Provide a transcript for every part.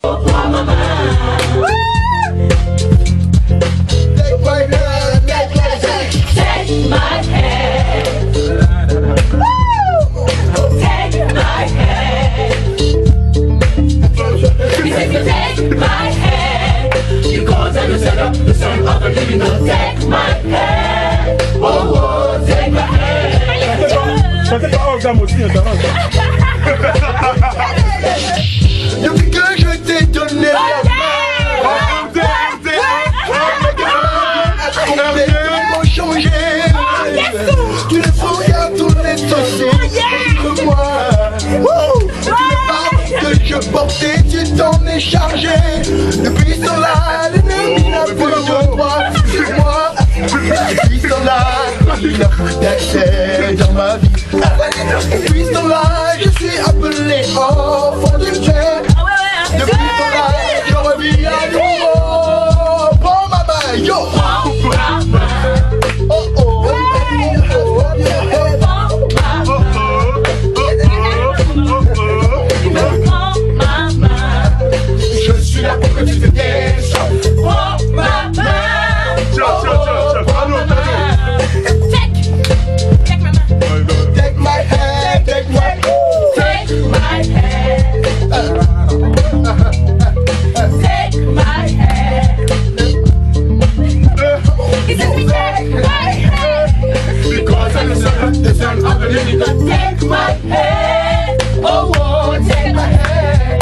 Depuis que je t'ai donné la main, changé. Tu ne regardes tous les dossiers que moi. Tous les pas que je portais, tu t'en es chargé. Depuis ce temps-là, l'ennemi n'a plus de droit sur moi. Depuis ce temps-là, il n'a plus d'accès dans ma vie. Depuis ce temps-là, je suis appelé enfant du Dieu. Depuis ce temps-là, je reviens à nouveau. Prends ma main, yo! Oh oh! Je suis là pour que tu te descends. Prends ma main. Take my hand, take my hand. Take my hand. Take my hand. He said me take my hand. Because I'm the son of the living God. Take my hand. Oh, oh, take my hand.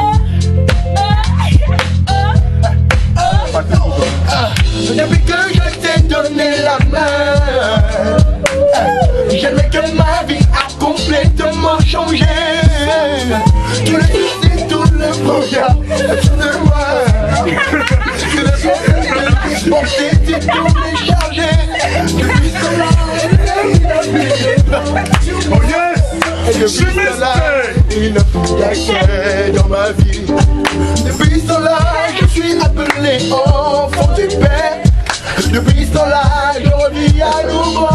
Depuis que je t'ai donné la main, j'admets que ma vie a complètement changé. Tout le succès, tout le bonheur, tout le moi. Que le son de porter, tu t'en es chargé. Depuis cela, il a plus. Oh yes! Et depuis cela, il n'a plus d'accès dans ma vie. Depuis cela, je suis appelé enfant du Père. Depuis ce temps-là, je reviens à nouveau.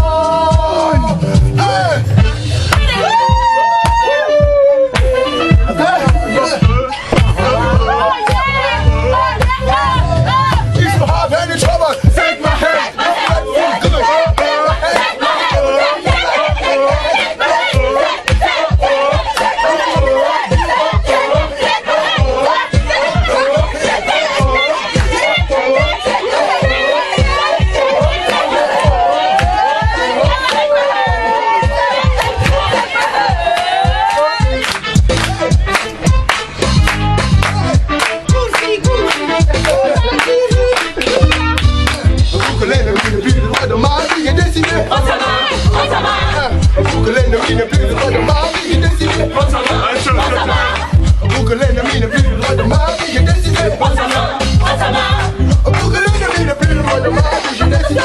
If you have any trouble, take my hand. Pour que l'ennemi n'ait plus le droit de ma vie, j'ai décidé. Pour que l'ennemi n'ait plus le droit de ma vie, j'ai décidé. Pour que l'ennemi n'ait plus le droit de ma vie, j'ai décidé.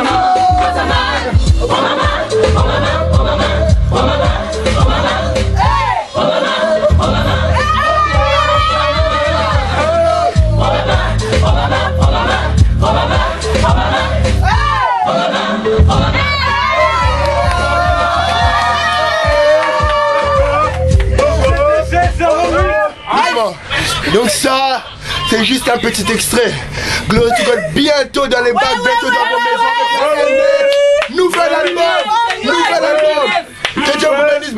Donc ça, c'est juste un petit extrait. Glory to God, bientôt dans les bacs, bientôt dans vos maisons. Nouvel album. Que Dieu vous bénisse,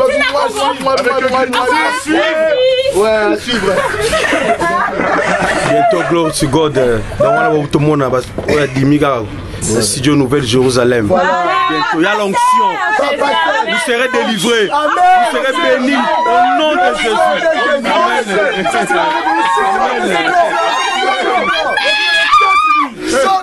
ouais, à suivre. Bientôt Glory to God, dans tout le monde, studio Nouvelle Jérusalem. Bientôt, il y a l'onction. Vous serez délivrés. Vous serez bénis au nom de Jésus. Amen.